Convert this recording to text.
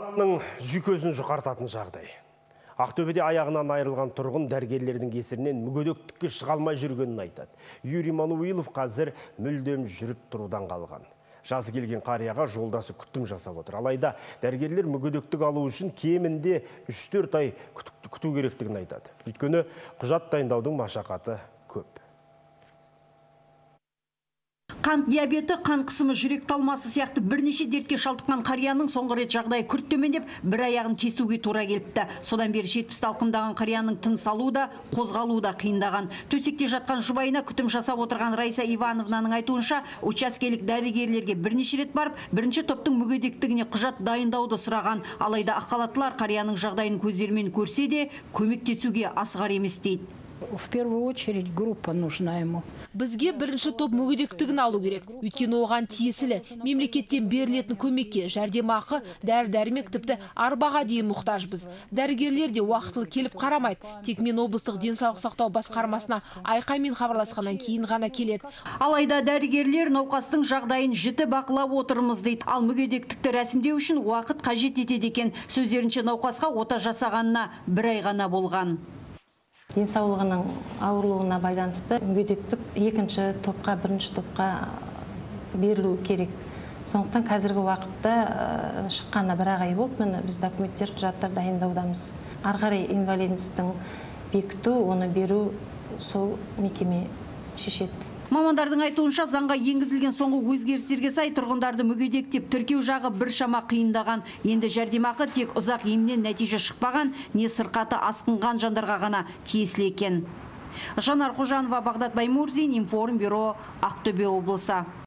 Қанатының жүйкесін жұқартатын жағдай. Ақтөбеде аяғынан айырылған тұрғын дәрігерлердің кесірінен мүгедектікке шыға алмай жүргенін айтады. Юрий Мануилов қазір мүлдем жүріп тұрудан қалған. Жасы келген қарияға жолдасы күтім жасап отыр. Алайда дәрігерлер мүгедектік алу үшін кемінде 3-4 ай күту керектігін айтады. Өйткені құжат дайындаудың машақаты көп. Қант диабеті, қан қысымы, жүрек талмасы сияқты бірнеше дертке шалдыққан қарияның соңғы рет жағдайы күрт төмендеп, бір аяғын кесуге тура келіпті. Содан бері 70 талқындаған қарияның тыныс алу да, қозғалу да қиындаған. Төсекте жатқан жұбайына күтім жасап отырған Райса Ивановнаның айтуынша, учаскелік дәрігерлерге бірнеше рет барып, бірінші топтың мүгедектігіне құжат дайындауды сұраған. Алайда ақ халаттылар қарияның жағдайын көздерімен көрсе де, көмектесуге асығар емес дейді. В первую очередь группа нужна ему. Бізге бірінші топ мүгедектігін алу керек. Өйткені оған тиесілі. Мемлекеттен берілетін көмекке жәрдемақы, дәрі-дәрмек, тіпті арбаға дейін мұқтажбыз. Дәрігерлер де уақытылы келіп қарамайды. Тек мен облыстық денсаулық сақтау басқармасына айқаймен хабарласқаннан кейін ғана келеді. Алайда дәрігерлер науқастың жағдайын жіті бақылап отырмыз дейді. Ал мүгедектікті рәсімдеу үшін уақыт қажет етеді екен. Сөздерінше науқасқа ота жасағанына бір ай ғана болған. Денсаулығының ауырлығына байланысты мүгедектік екінші топқа, бірінші топқа берілу керек. Сондықтан қазіргі уақытта шыққаны бір ай болды. Міне біз документтер, құжаттар дайындаудамыз. Ары қарай инвалидностьтің бекіту, оны беру сол мекеме шешеді. Мамандардың айтуынша заңға енгізілген соңғы өзгерістерге сай тұрғындарды мүгедек тіркеу жағы біршама қиындаған. Енді жәрдемақы тек ұзақ емнен нәтиже шықпаған, не сырқаты асқынған жандарға ғана тиесілі екен. Жанар Қожанова, Бағдат Баймурзин, Информбюро, Ақтөбе облысы.